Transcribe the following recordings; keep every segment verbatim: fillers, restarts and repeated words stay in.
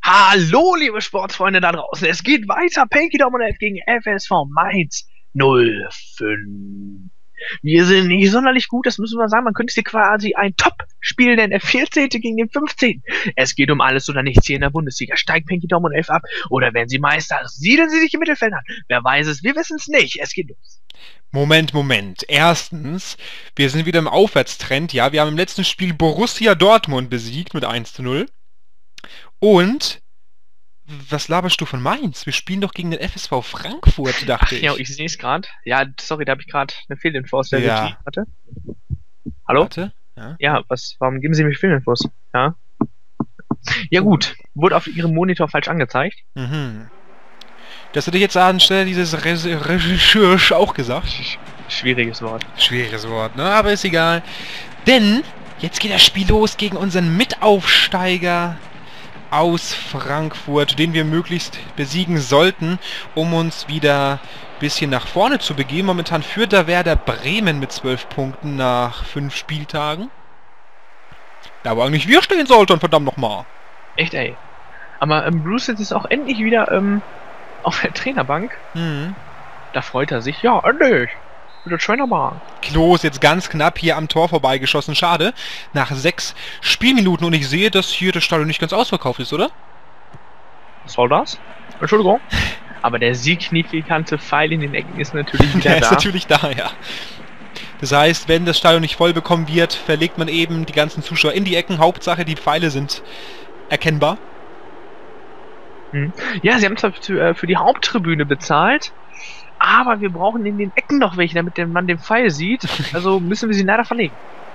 Hallo, liebe Sportsfreunde da draußen. Es geht weiter. Panky Dominant gegen F S V Mainz null fünf. Wir sind nicht sonderlich gut, das müssen wir sagen. Man könnte sie quasi ein Top-Spiel nennen. Der vierzehnte gegen den fünfzehnten. Es geht um alles oder nichts hier in der Bundesliga. Steigt Panky Dominant elf ab oder werden sie Meister? Siedeln sie sich im Mittelfeld an? Wer weiß es? Wir wissen es nicht. Es geht los. Moment, Moment. Erstens, wir sind wieder im Aufwärtstrend. Ja, wir haben im letzten Spiel Borussia Dortmund besiegt mit eins zu null. Und, was laberst du von Mainz? Wir spielen doch gegen den F S V Frankfurt, dachte Ach, ich. ja, ich sehe es gerade. Ja, sorry, da habe ich gerade eine Fehlinfo aus der Ja. Regie. Warte. Hallo? Warte. Ja. Ja, was, warum geben Sie mir Fehlinfos? Ja. Ja gut, wurde auf Ihrem Monitor falsch angezeigt. Mhm. Das hätte ich jetzt anstelle dieses Re- Regisseur auch gesagt. Sch schwieriges Wort. Schweres Wort, ne? Aber ist egal. Denn jetzt geht das Spiel los gegen unseren Mitaufsteiger aus Frankfurt, den wir möglichst besiegen sollten, um uns wieder ein bisschen nach vorne zu begeben. Momentan führt da Werder Bremen mit zwölf Punkten nach fünf Spieltagen. Da wo eigentlich wir stehen sollten, verdammt nochmal. Echt, ey. Aber ähm, Bruce ist auch endlich wieder ähm, auf der Trainerbank. Mhm. Da freut er sich. Ja, endlich. Wieder Trainerbank. Klos jetzt ganz knapp hier am Tor vorbeigeschossen. Schade. Nach sechs Spielminuten. Und ich sehe, dass hier das Stadion nicht ganz ausverkauft ist, oder? Was soll das? Entschuldigung. Aber der signifikante Pfeil in den Ecken ist natürlich wieder Der ist da. natürlich da, ja. Das heißt, wenn das Stadion nicht voll bekommen wird, verlegt man eben die ganzen Zuschauer in die Ecken. Hauptsache, die Pfeile sind erkennbar. Hm. Ja, sie haben zwar für, äh, für die Haupttribüne bezahlt, aber wir brauchen in den Ecken noch welche, damit der Mann den Pfeil sieht. Also müssen wir sie leider verlegen.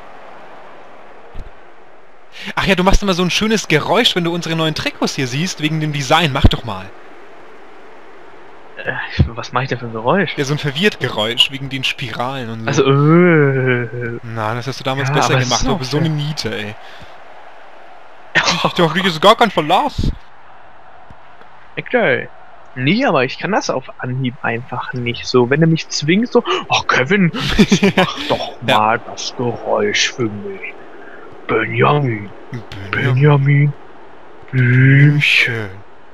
Ach ja, du machst immer so ein schönes Geräusch, wenn du unsere neuen Trikots hier siehst, wegen dem Design. Mach doch mal. Äh, was mache ich da für ein Geräusch? Ja, so ein verwirrt Geräusch, wegen den Spiralen und so. Also, äh, Na, das hast du damals Ja, besser aber es gemacht, ist du auch bist so eine fair. Niete, ey. Ich doch, wie ist gar kein Verlass. okay. Nee, aber ich kann das auf Anhieb einfach nicht so. Wenn du mich zwingst, so, ach Kevin, mach doch Ja. mal das Geräusch für mich. Benjamin, Benjamin. Benjamin, Blümchen.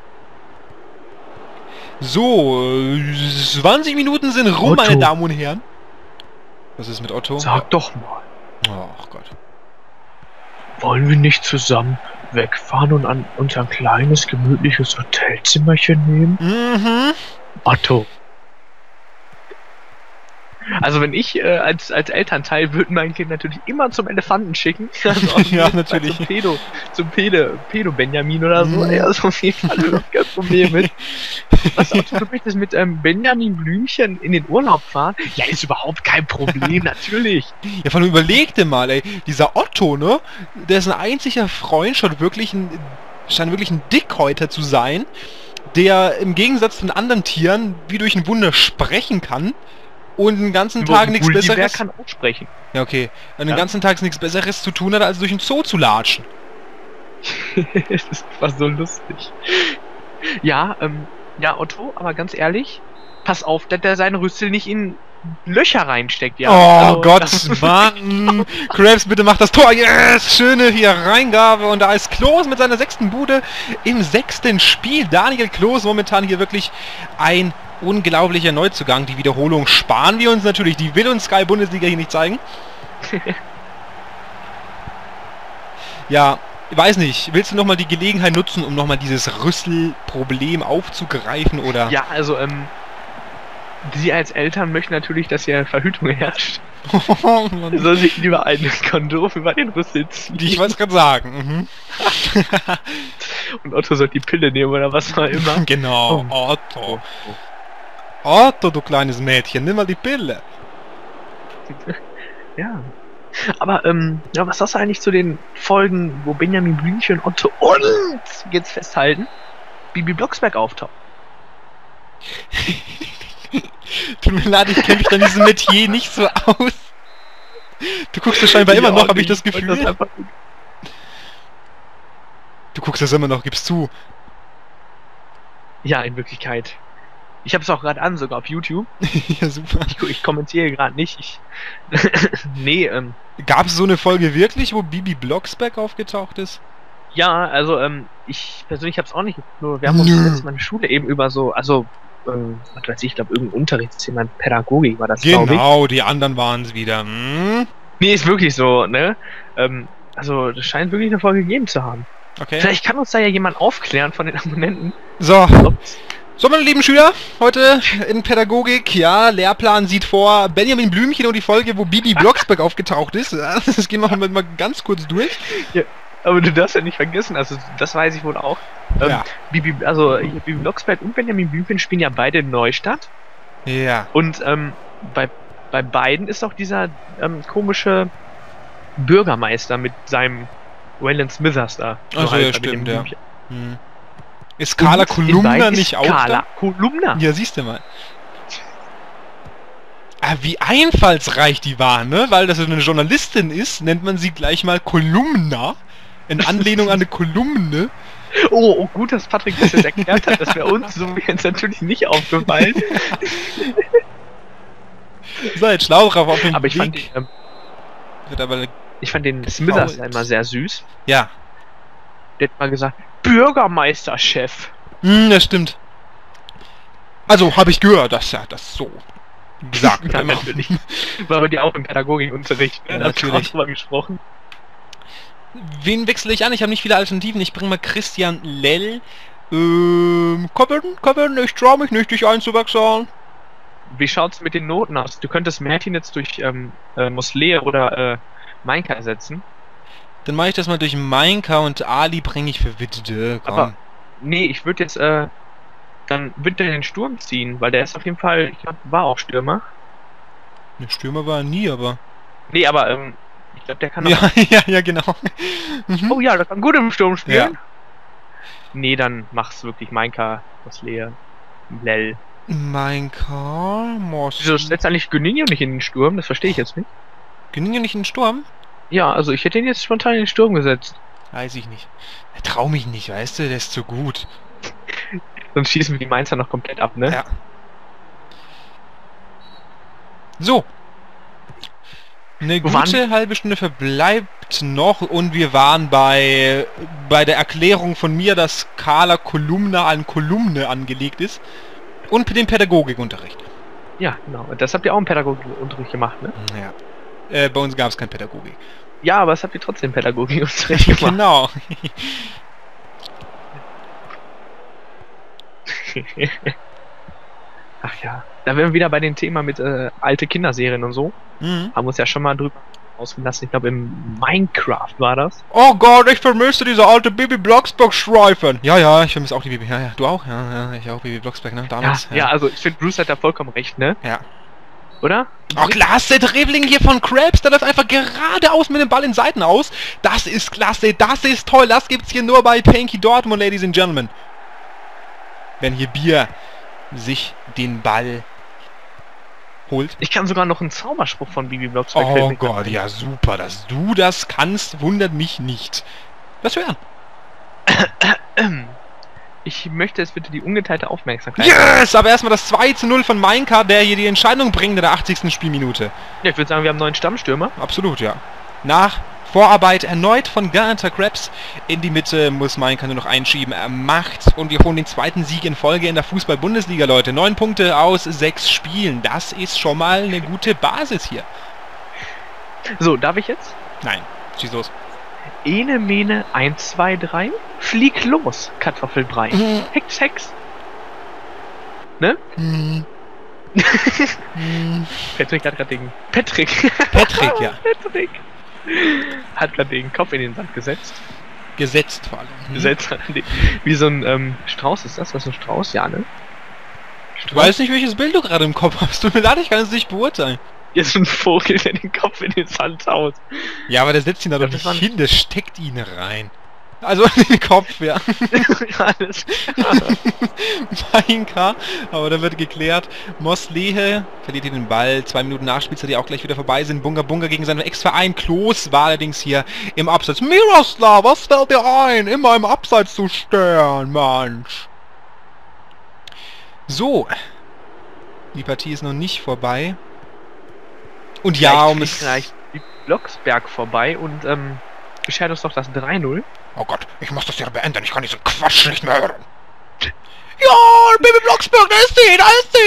So, äh, zwanzig Minuten sind rum, Otto. meine Damen und Herren. Was ist mit Otto? Sag doch mal, Ach Gott. wollen wir nicht zusammen wegfahren und an unser kleines, gemütliches Hotelzimmerchen nehmen? Mhm. Otto. Also wenn ich äh, als, als Elternteil würde mein Kind natürlich immer zum Elefanten schicken. Also auf Ja, jeden Fall natürlich. Zum Pedo, zum Pede, Pedo Benjamin oder so. Mhm. Ja, ist auf jeden Fall überhaupt kein Problem mit. Was, Otto, du möchtest mit ähm, Benjamin Blümchen in den Urlaub fahren? Ja, ist überhaupt kein Problem, natürlich. Ja, von überleg dir mal, ey. Dieser Otto, ne? Der ist ein einziger Freund, scheint wirklich ein, scheint wirklich ein Dickhäuter zu sein, der im Gegensatz zu den anderen Tieren wie durch ein Wunder sprechen kann und den ganzen Tag nichts Gulliver Besseres... kann auch sprechen. Ja, okay. Und den Ja. ganzen Tag nichts Besseres zu tun hat, als durch ein Zoo zu latschen. Das ist fast so lustig. Ja, ähm, ja, Otto, aber ganz ehrlich, pass auf, dass der seine Rüssel nicht in Löcher reinsteckt, ja. Oh Also, Gott, das- Mann! Krabs, bitte mach das Tor! Yes! Schöne hier Reingabe und da ist Klos mit seiner sechsten Bude im sechsten Spiel. Daniel Klos momentan hier wirklich ein unglaublicher Neuzugang. Die Wiederholung sparen wir uns natürlich. Die will uns Sky Bundesliga hier nicht zeigen. Ja, weiß nicht. Willst du nochmal die Gelegenheit nutzen, um nochmal dieses Rüsselproblem aufzugreifen oder... Ja, also, ähm, Sie als Eltern möchten natürlich, dass hier Verhütung herrscht. Mann. Soll sich lieber ein Kondom über den Rüssel ziehen. Ich wollte es gerade sagen. Mhm. Und Otto soll die Pille nehmen oder was auch immer. Genau, Oh. Otto. Otto, du kleines Mädchen, nimm mal die Pille. Ja. Aber, ähm, ja, was sagst du eigentlich zu den Folgen, wo Benjamin Blümchen und Otto und, jetzt festhalten, Bibi Blocksberg auftaucht? Tut mir leid, ich kenne mich da in diesem Metier nicht so aus. Du guckst das scheinbar immer Ja, noch, habe ich das fand Gefühl. einfach- Du guckst das immer noch, gibst zu. Ja, in Wirklichkeit. Ich habe es auch gerade an, sogar auf YouTube. Ja, super. Ich, ich kommentiere gerade nicht. Ich nee, ähm, Gab es so eine Folge wirklich, wo Bibi Blocksberg aufgetaucht ist? ja, also, ähm, ich persönlich habe es auch nicht geguckt, nur wir haben uns Nö. letztes Mal in der Schule eben über so, also, ähm, was weiß ich, ich glaube, irgendein Unterrichtsthema, Pädagogik war das, glaube ich. Genau, die anderen waren es wieder. Hm? Nee, ist wirklich so, ne? Ähm, also, das scheint wirklich eine Folge gegeben zu haben. Okay. Vielleicht kann uns da ja jemand aufklären von den Abonnenten. So. ob's- So, meine lieben Schüler, heute in Pädagogik, ja, Lehrplan sieht vor Benjamin Blümchen und die Folge, wo Bibi Blocksberg aufgetaucht ist. Ja, das gehen wir mal, mal ganz kurz durch. Aber du darfst ja nicht vergessen, also, das weiß ich wohl auch. Ähm, Ja. Bibi, also, hier, Bibi Blocksberg und Benjamin Blümchen spielen ja beide in Neustadt. Ja. Und, ähm, bei, bei beiden ist auch dieser, ähm, komische Bürgermeister mit seinem Waylon Smithers da. Ach So so, halt ja, mit dem stimmt, ja. Blümchen. Hm. Ist Carla Und in Kolumna beiden ist nicht auch Carla da? Kolumna. Ja, siehst du mal. Ah, wie einfallsreich die war, ne? Weil das eine Journalistin ist, nennt man sie gleich mal Kolumna. In Anlehnung an eine Kolumne. Oh, oh, gut, dass Patrick das jetzt erklärt hat. Das wäre uns so jetzt natürlich nicht aufgefallen. So, jetzt Schlauch auf den Aber ich fand, Weg. den, ähm, Wird aber ich fand den Smithers Fault. immer sehr süß. ja. Der hat mal gesagt, Bürgermeisterchef. Hm, das stimmt. Also, habe ich gehört, dass er das so gesagt Ja, hat. natürlich. War bei dir auch im Pädagogikunterricht. Ja, Da hast du natürlich. auch drüber gesprochen. Wen wechsle ich an? Ich habe nicht viele Alternativen. Ich bringe mal Christian Lell. Ähm, Kevin, Kevin, ich traue mich nicht, dich einzuwechseln. Wie schaut's mit den Noten aus? Du könntest Mertin jetzt durch ähm, äh, Mosleh oder äh, Mainka ersetzen. Dann mache ich das mal durch Mainka und Ali bringe ich für Witte. Komm. Aber nee, ich würde jetzt äh, dann würde den Sturm ziehen, weil der ist auf jeden Fall, ich glaube, war auch Stürmer. Der Stürmer war er nie, aber... Nee, aber ähm, ich glaube, der kann auch. Ja, ja, ja, genau. Mhm. Oh ja, der kann gut im Sturm spielen. Ja. Nee, dann mach's wirklich Mainka, Mosleh, Lell. Mainka, Moss. Wieso setzt eigentlich Güninho nicht in den Sturm? Das verstehe ich jetzt nicht. Geninge nicht in den Sturm? Ja, also ich hätte ihn jetzt spontan in den Sturm gesetzt. Weiß ich nicht. Ich trau mich nicht, weißt du, der ist zu gut. Sonst schießen wir die Mainzer noch komplett ab, ne? Ja. So. Eine Wo waren gute halbe Stunde verbleibt noch und wir waren bei bei der Erklärung von mir, dass Carla Kolumna an Kolumne angelegt ist und mit dem Pädagogikunterricht. Ja, genau. Und das habt ihr auch im Pädagogikunterricht gemacht, ne? Ja. Äh, bei uns gab es kein Pädagogik. Ja, aber das habt ihr trotzdem Pädagogikunterricht gemacht. Genau. Ach ja. Da wären wir wieder bei dem Thema mit äh, alte Kinderserien und so. Mhm. Haben uns ja schon mal drüber ausgelassen. Ich glaube, im Minecraft war das. Oh Gott, ich vermisse diese alte Bibi Blocksberg-Streifen. Ja, ja, ich vermisse auch die Bibi. Ja, ja, du auch? Ja, ja, ich auch Bibi Blocksberg, ne? Ja, Damals. ja, also ich finde, Bruce hat da vollkommen recht, ne? Ja. Oder? Auch klasse, Dribbling hier von Krabs, der läuft einfach geradeaus mit dem Ball in Seiten aus. Das ist klasse, das ist toll, das gibt's hier nur bei Panky Dortmund, Ladies and Gentlemen. Wenn hier Bier sich den Ball holt. Ich kann sogar noch einen Zauberspruch von Bibi Blocksberg. Oh Gott, ja super, dass du das kannst, wundert mich nicht. Lass hören. Ich möchte jetzt bitte die ungeteilte Aufmerksamkeit. Yes, aber erstmal das zwei zu null von Mainka, der hier die Entscheidung bringt in der achtzigsten Spielminute. Ja, ich würde sagen, wir haben einen neuen Stammstürmer. Absolut, ja. Nach Vorarbeit erneut von Garter Krabs. In die Mitte muss Mainka nur noch einschieben. Er macht und wir holen den zweiten Sieg in Folge in der Fußball-Bundesliga, Leute. Neun Punkte aus sechs Spielen. Das ist schon mal eine gute Basis hier. So, darf ich jetzt? Nein, schieß los. Ene, Mene, eins, zwei, drei. Flieg los, Kartoffelbrei. Mhm. Hex, Hex. Ne? Hm. Hm. Patrick hat gerade den... Patrick. Patrick, ja. Patrick. Hat gerade den Kopf in den Sand gesetzt. Gesetzt vor allem. Hm. Gesetzt. Wie so ein ähm, Strauß ist das? Was ist ein Strauß? Ja, ne? Ich weiß nicht, welches Bild du gerade im Kopf hast. Tut mir leid, ich kann es nicht beurteilen. Jetzt ein Vogel, der den Kopf in den Sand haut. Ja, aber der setzt ihn da doch Ja, das nicht war- hin, der steckt ihn rein. Also in den Kopf, ja. Alles klar. Mainka, aber da wird geklärt. Moslehe verliert hier den Ball. Zwei Minuten Nachspielzeit, die auch gleich wieder vorbei sind. Bunga Bunga gegen seinen Ex-Verein. Klos war allerdings hier im Abseits. Miroslav, was fällt dir ein, immer im Abseits zu stehen, Mensch? So. Die Partie ist noch nicht vorbei. Und ja, um es... gleich die Blocksberg vorbei und ähm, beschert uns doch das drei null. Oh Gott, ich muss das hier beenden, ich kann diesen Quatsch nicht mehr hören. Ja, Baby Blocksberg, da ist sie, da ist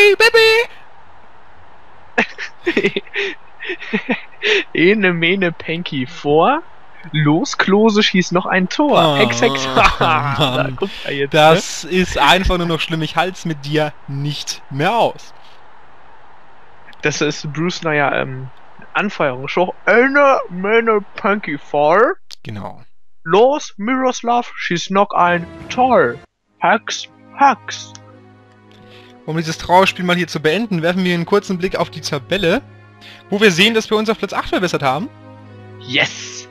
sie, Baby! Ene Mene Panky vor. Los, Klose schießt noch ein Tor. Oh, Hex, Hex. da, Mann. guck mal jetzt, Das ne? ist einfach nur noch schlimm, ich halt's mit dir nicht mehr aus. Das ist Bruce neuer ähm, Anfeuerungsshow. Ene Mene Panky vor. Genau. Los, Miroslav schießt noch ein Tor. Hex, Hex. Um dieses Trauerspiel mal hier zu beenden, werfen wir einen kurzen Blick auf die Tabelle, wo wir sehen, dass wir uns auf Platz acht verbessert haben. Yes!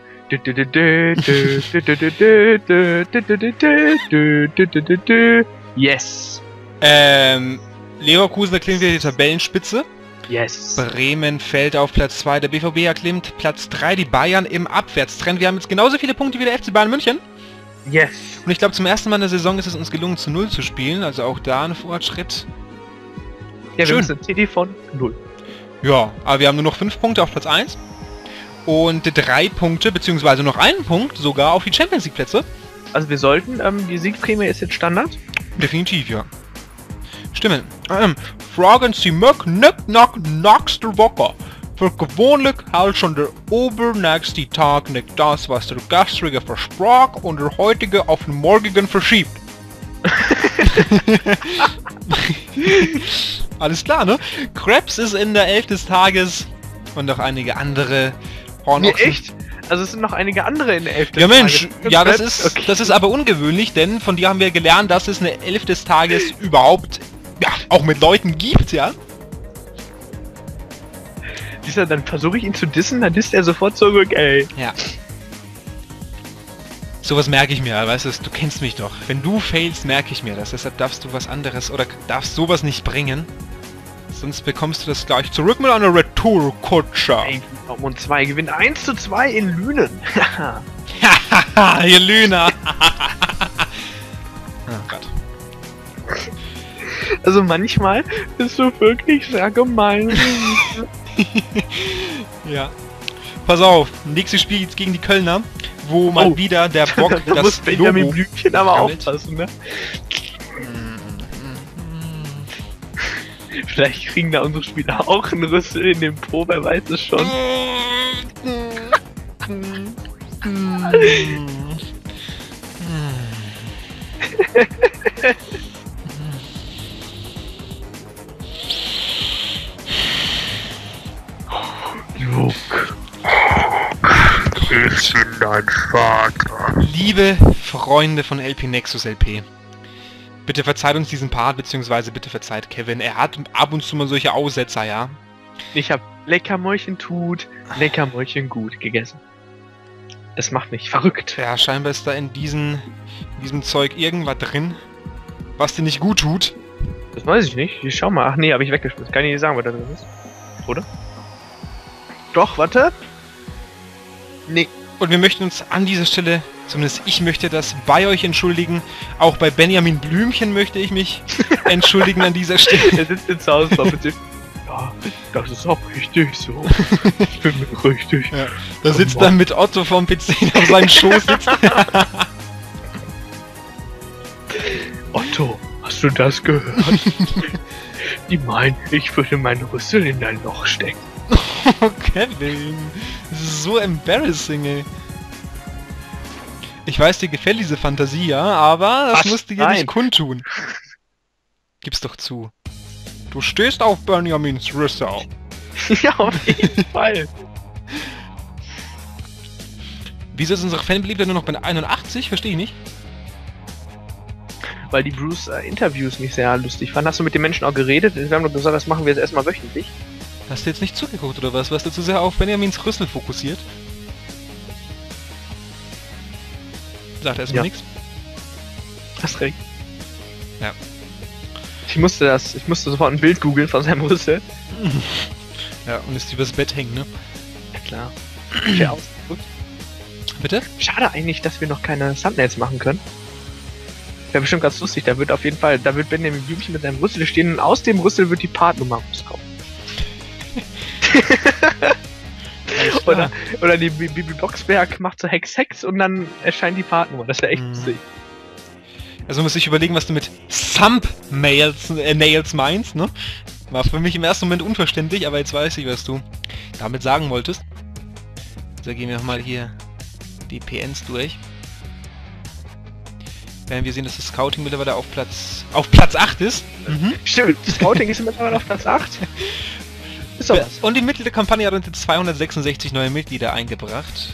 Yes! Ähm, Leverkusen erklimmt wieder die Tabellenspitze. Yes! Bremen fällt auf Platz zwei, der B V B erklimmt Platz drei, die Bayern im Abwärtstrend. Wir haben jetzt genauso viele Punkte wie der F C Bayern München. Yes! Und ich glaube, zum ersten Mal in der Saison ist es uns gelungen, zu null zu spielen. Also auch da ein Fortschritt. Ja, wir Schön. sind C D von null. Ja, aber wir haben nur noch fünf Punkte auf Platz eins. Und drei Punkte, beziehungsweise noch einen Punkt sogar auf die Champions League Plätze. Also wir sollten, ähm, die Siegprämie ist jetzt Standard. Definitiv, ja. Stimmen. Ähm, fragen Sie mich nicht nach nächster Woche. Für gewöhnlich hält schon der obernächste Tag nicht das, was der gestrige versprach und der heutige auf den morgigen verschiebt. Alles klar, ne? Krebs ist in der Elf des Tages und noch einige andere Nee, Hornochsen. echt? Also es sind noch einige andere in der Elf des Ja Mensch, Tages. ja das ist, Okay. das ist aber ungewöhnlich, denn von dir haben wir gelernt, dass es eine Elf des Tages überhaupt, ja, auch mit Leuten gibt, ja? Dieser, dann versuche ich ihn zu dissen, dann disst er sofort zurück, ey. Ja. Sowas merke ich mir, weißt du, du kennst mich doch. Wenn du failst, merke ich mir das. Deshalb darfst du was anderes oder darfst sowas nicht bringen. Sonst bekommst du das gleich zurück mit einer Retour-Kutscher. Ey, Dortmund zwei gewinnt eins zu zwei in Lünen. Hahaha, ihr Lüner. Oh Gott. Also manchmal bist du wirklich sehr gemein. Ja. Pass auf, nächstes Spiel jetzt gegen die Kölner, wo mal Oh. wieder der Bock Da das muss Benjamin Logo Blümchen aber gammelt. aufpassen, ne? Vielleicht kriegen da unsere Spieler auch einen Rüssel in den Po, wer weiß es schon. Luke. Ich bin dein Vater. Liebe Freunde von L P Nexus L P, bitte verzeiht uns diesen Part, beziehungsweise bitte verzeiht Kevin. Er hat ab und zu mal solche Aussetzer, ja. Ich hab Leckermäulchen tut, Leckermäulchen gut gegessen. Das macht mich verrückt. Ja, scheinbar ist da in, diesen, in diesem Zeug irgendwas drin, was dir nicht gut tut. Das weiß ich nicht. Ich schau mal. Ach nee, habe ich weggeschmissen. Kann ich nicht sagen, was da drin ist. Oder? Doch, warte. Nee. Und wir möchten uns an dieser Stelle, zumindest ich möchte das bei euch entschuldigen. Auch bei Benjamin Blümchen möchte ich mich entschuldigen an dieser Stelle. Er sitzt jetzt zu Hause drauf und sagt, ja, das ist auch richtig so. Ich bin mir richtig. Ja, da sitzt er mit Otto vom P C auf seinem Schoß sitzt. Otto, hast du das gehört? Die meinen, ich würde meinen Rüssel in dein Loch stecken. Oh, Kevin. Das ist so embarrassing, ey. Ich weiß, dir gefällt diese Fantasie, ja, aber das Was? musst du dir Nein. nicht kundtun. Gib's doch zu. Du stehst auf Benjamins Rüssel. Ja, auf jeden Fall. Wieso ist unsere Fanbeliebtheit nur noch bei einundachtzig? Verstehe ich nicht. Weil die Bruce äh, Interviews nicht sehr lustig fanden. Hast du mit den Menschen auch geredet? Wir haben doch gesagt, das machen wir jetzt erstmal wöchentlich. Hast du jetzt nicht zugeguckt oder was? Warst du zu sehr auf Benjamins Rüssel fokussiert? Sagt erstmal Ja. nichts. Hast recht. Ja. Ich musste das, ich musste sofort ein Bild googeln von seinem Rüssel. Ja, und ist übers Bett hängen, ne? Ja klar. Sehr ausgedrückt. Bitte? Schade eigentlich, dass wir noch keine Thumbnails machen können. Wäre bestimmt ganz lustig. Da wird auf jeden Fall, da wird Benjamin Blümchen mit seinem Rüssel stehen und aus dem Rüssel wird die Partnummer rauskommen. Oder, oder die Bibi Blocksberg macht so Hex Hex und dann erscheint die Partnummer. Das wäre echt Mhm. lustig. Also muss ich überlegen, was du mit Thumb-Nails äh, Nails meinst, ne? War für mich im ersten Moment unverständlich, aber jetzt weiß ich, was du damit sagen wolltest. So, gehen wir nochmal hier die P Ns durch. Werden wir sehen, dass das Scouting mittlerweile auf Platz auf Platz acht ist. Mhm. Stimmt, Scouting ist mittlerweile auf Platz acht. Ist doch was. Und die Mitgliederkampagne hat uns jetzt zweihundertsechsundsechzig neue Mitglieder eingebracht.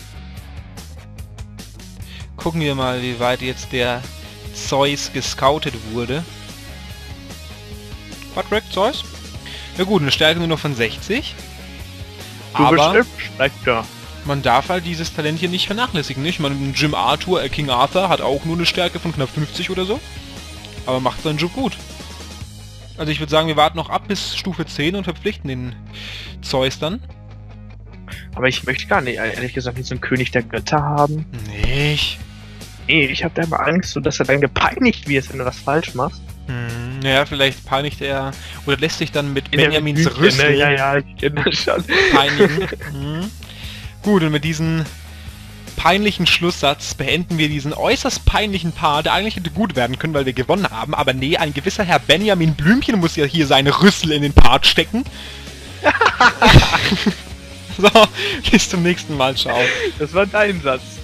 Gucken wir mal, wie weit jetzt der Zeus gescoutet wurde. Patrick, Zeus? Ja gut, eine Stärke nur noch von sechzig. Du bist Aber hübsch, sagt er. man darf halt dieses Talent hier nicht vernachlässigen, nicht? Man, Jim Arthur, äh, King Arthur hat auch nur eine Stärke von knapp fünfzig oder so. Aber macht seinen Job gut. Also ich würde sagen, wir warten noch ab bis Stufe zehn und verpflichten den Zeus dann. Aber ich möchte gar nicht, ehrlich gesagt, nicht so einen König der Götter haben. Nicht. Nee, ich habe da immer Angst, so dass er dann gepeinigt wird, wenn du was falsch machst. Hm, naja, vielleicht peinigt er oder lässt sich dann mit In der Benjamins Wüste, Rüssel ne? Ja, ja, ich kenne das schon. peinigen. Mhm. Gut, und mit diesem peinlichen Schlusssatz beenden wir diesen äußerst peinlichen Part, der eigentlich hätte gut werden können, weil wir gewonnen haben. Aber nee, ein gewisser Herr Benjamin Blümchen muss ja hier seine Rüssel in den Part stecken. So, bis zum nächsten Mal, ciao. Das war dein Satz.